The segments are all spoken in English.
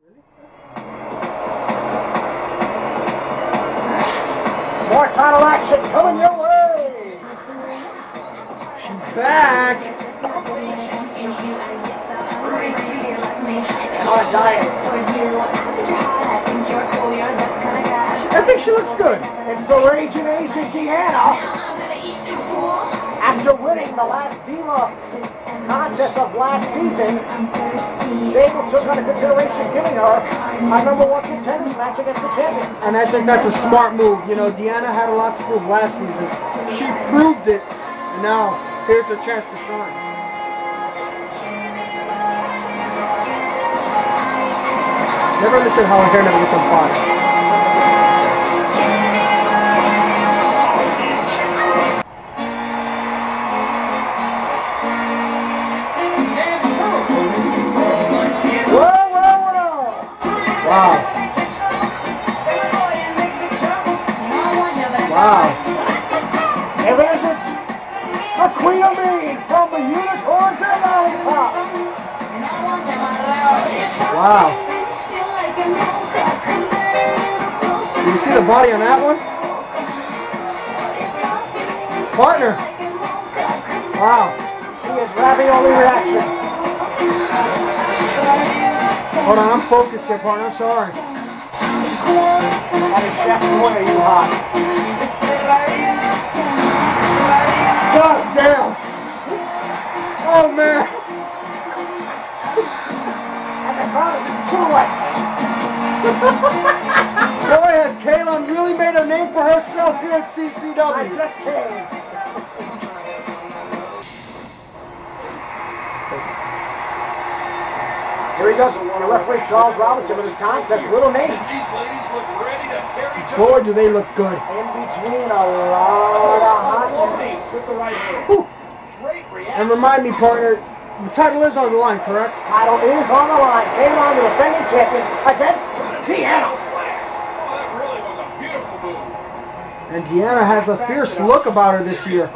More title action coming your way. She's back. On a diet. I think she looks good. It's the Raging Agent Deanna. After winning the last Diva contest of last season, Sable took under consideration giving her a #1 contenders match against the champion. And I think that's a smart move. You know, Deanna had a lot to prove last season. She proved it, and now here's her chance to shine. Never understood how her hair never gets on fire. Wow. Wow. If it isn't the Queen of Mean from the Unicorns and Lollipops. Wow. Do you see the body on that one? Partner. Wow. She is ravioli reaction. Hold on, I'm focused here, partner. I'm sorry. That is Chef Boy, are you hot? God damn! Oh man! And the crowd is in silhouette. Boy, has Kaylin really made a name for herself here at CCW. I just came. Here he goes, the referee Charles Robinson with his contest, little names. Boy, do they look good. In between a lot of hotness. And remind me, partner, the title is on the line, correct? Title is on the line. Kaylin, the defending champion, against Deanna. And Deanna has a fierce look about her this year.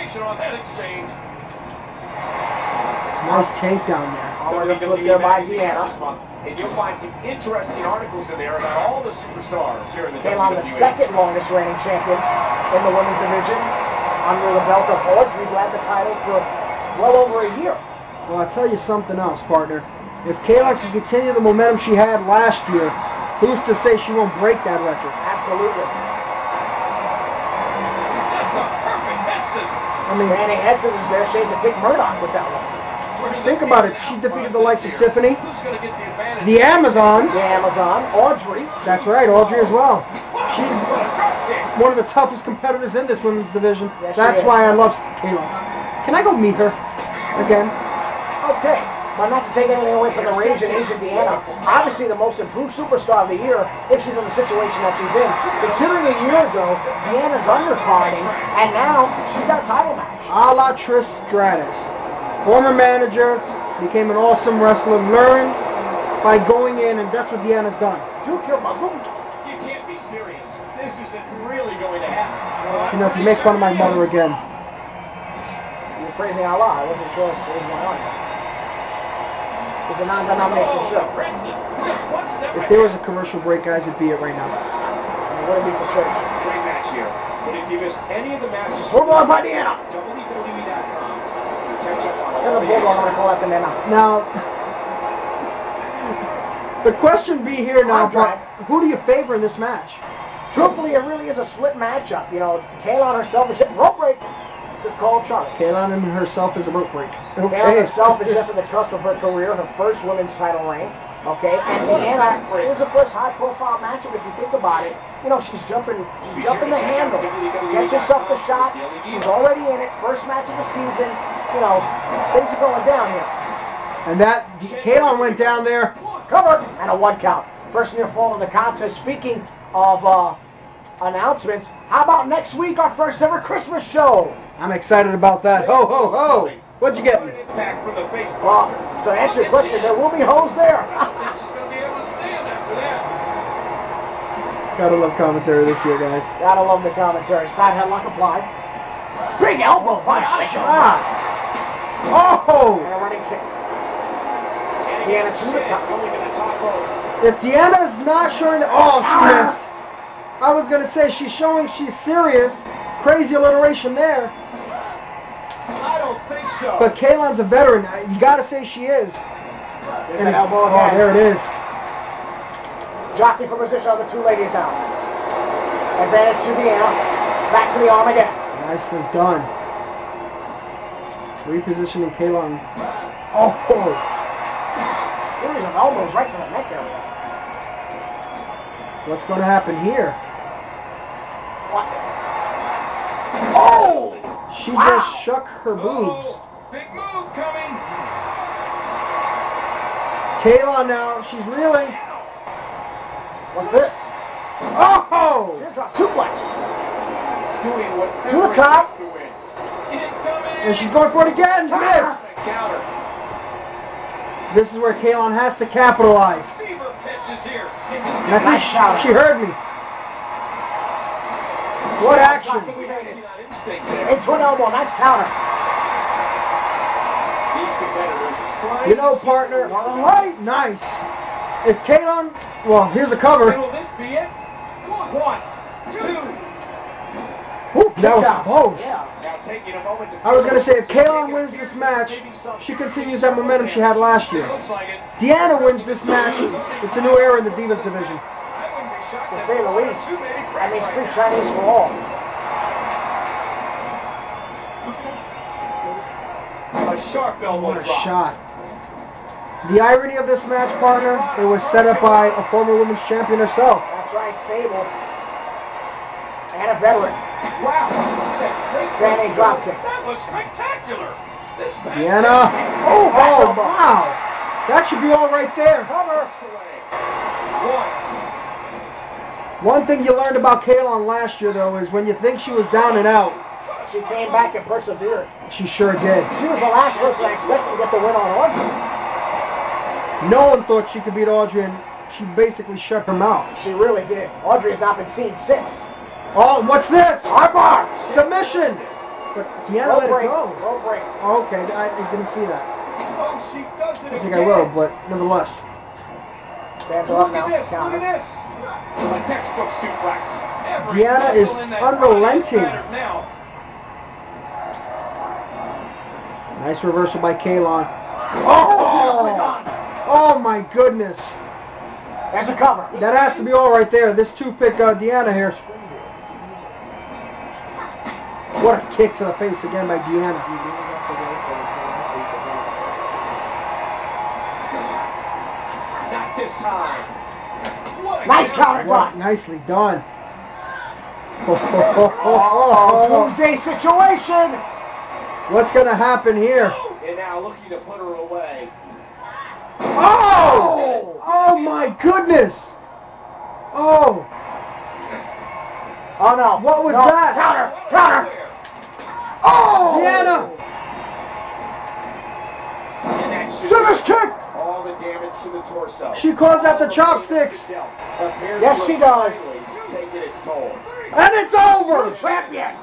Nice takedown there. Already look there by Deanna. And you'll find some interesting articles in there about all the superstars here in the Kaylin, the WWE. second longest reigning champion in the women's division, under the belt of Audrey, who had the title for well over a year. Well, I'll tell you something else, partner. If Kaylin can continue the momentum she had last year, who's to say she won't break that record? Absolutely. I mean, Standing head scissors there, shades of Dick Murdoch with that one. Think about it. She defeated the likes of Tiffany, the Amazon. The Amazon, Audrey. That's right, Audrey as well. She's one of the toughest competitors in this women's division. Yes, That's why I love Kaylin. Can I go meet her again? Okay, but not to take anything away from the Raging Agent Deanna. Obviously the most improved superstar of the year if she's in the situation that she's in. Considering a year ago, Deanna's undercarding, and now she's got a title match. A la Trish Stratus. Former manager, became an awesome wrestler, learned by going in, and that's what Deanna's done. Duke, you're Muslim? you can't be serious. This isn't really going to happen. You know, if you make fun of my mother again. You're praising Allah. I wasn't sure what was going on. It's a non-denominational show. If there was a commercial break, guys, it'd be it right now. And what would it be for church? Great match here. But if you missed any of the matches, Bulldog by Deanna. WWE.com. Catch up on Send all the the Bulldog on action. a call after Nana. Now, the question be here now, but who do you favor in this match? Truthfully, it really is a split matchup. You know, Kaylin herself is hitting rope break. Good call, Charlie. Kaylin and herself is a rope break. Kaylin herself is just at the cusp of her career, her first women's title reign. Okay, and Deanna is the first high-profile matchup if you think about it. You know, she's jumping the handle, gets herself the shot. She's already in it. First match of the season. You know, things are going down here. And that Kaylin went down there. Cover and a 1 count. First near fall in the contest. Speaking of announcements, how about next week our first ever Christmas show? I'm excited about that. Ho, ho, ho. What'd you get me? Well, to answer your question, there will be hoes there. Gotta love commentary this year, guys. Gotta love the commentary. Side headlock applied. Big elbow by Anisha. Oh! And a running kick. Deanna to the top. If Deanna's not showing the... Oh, she missed. I was going to say she's showing she's serious. Crazy alliteration there. I don't think so. But Kaylon's a veteran. You got to say she is. There's an elbow again. Oh, there it is. Jockey for position on the two ladies out. Advantage to Deanna. Back to the arm again. Nicely done. Repositioning Kaylon. Oh! Series of elbows right to the neck area. What's going to happen here? What? Oh! She just shook her boobs. Big move coming. Kaylon now, she's reeling. What's this? Oh! Teardrop suplex. Doing what To the top. to win. Incoming. And she's going for it again. Missed. Counter. This is where Kaylon has to capitalize. Fever pitches here. Nice shot. She heard me. What action? Into an elbow. Nice counter. These competitors slide. You know, partner. Right. Nice. If Kaylon... Well, here's a cover. Will this be it? 1, 2. Whoop, that was close. Yeah. Now taking a moment to I was going to say, if Kaylon wins this match, she continues that momentum she had last year. Looks like it. Deanna wins this match. It's a new era in the Divas division. I wouldn't be shocked To if say the there were least. too many That means right free now. Chinese for all. A sharp elbow What a drop. shot. The irony of this match, partner, it was set up by a former women's champion herself. That's right, Sable. And a veteran. Wow. Standing drop kick. That was spectacular. This match Deanna. Oh, Oh, wow. That should be all right there. Cover. One thing you learned about Kaylon last year, though, is when you think she was down and out, She came back and persevered. she sure did. She was the last person I expected to get the win on Audrey. No one thought she could beat Audrey, and she basically shut her mouth. She really did. Audrey has not been seen since. Oh, what's this? Armbar! Submission! But Deanna let it break. go. Low break. Oh, okay, I didn't see that. Oh, she does it I think again. I will, but nevertheless. Stands her up Look now. at this. Look Counter. at this. A textbook suplex. Every Deanna is muscle in that unrelenting. body is battered now. Nice reversal by Kaylon. Oh! Oh my goodness. There's a cover. That has to be all right there. This two-pick Deanna here. What a kick to the face again by Deanna. Not this time. What a Nice counter. counter drop. Nicely done. Oh, doomsday situation. What's going to happen here? And now looking to put her away. Oh! Oh my goodness! Oh! Oh no. What was No. that? Counter. Counter. Oh! Deanna! And that should Scissors kick. all the damage to the torso. She calls out the chopsticks. Yes, she does. Taking its toll. And it's over! Champion.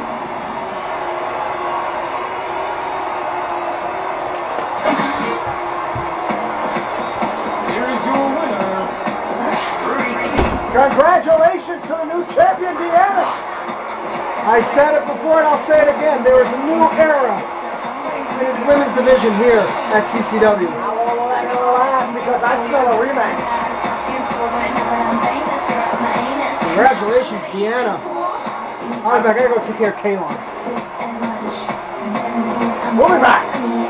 Here is your winner. Congratulations to the new champion, Deanna. I said it before and I'll say it again. There is a new era in the women's division here at CCW. How long will that ever last? Because I smell a rematch. Congratulations, Deanna. All right, I gotta go take care of Kaylon. We'll be back.